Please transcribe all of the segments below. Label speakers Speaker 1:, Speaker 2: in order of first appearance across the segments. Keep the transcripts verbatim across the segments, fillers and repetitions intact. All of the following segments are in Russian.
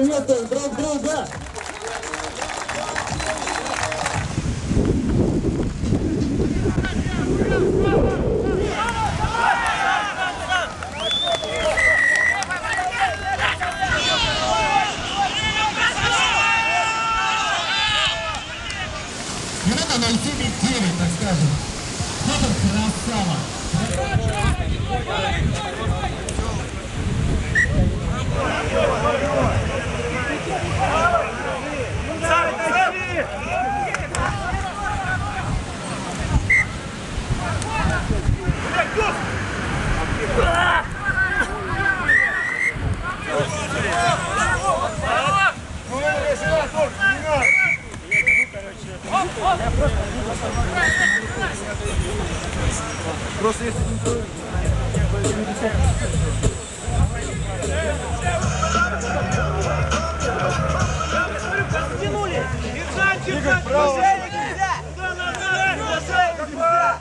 Speaker 1: приветствуем друг друга.
Speaker 2: Минута ноль семь девять, так скажем. Федор красава.
Speaker 3: Просто если
Speaker 4: Тянули! Держать, держать! Движение нельзя! Движение нельзя!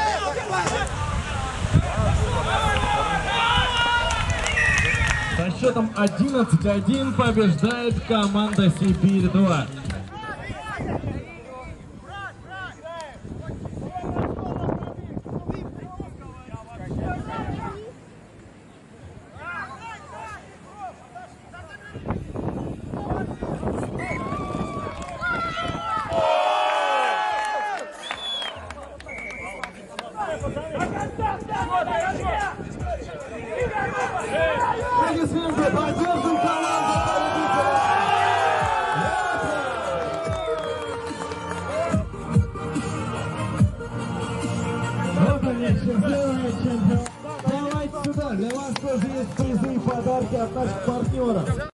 Speaker 5: Со счетом одиннадцать один побеждает команда Сибирь-два.
Speaker 1: Аплодисменты, поддержим команду победителя! Вот они, чемпионы, чемпионы. Давайте сюда, для вас тоже есть призы и подарки от наших партнеров.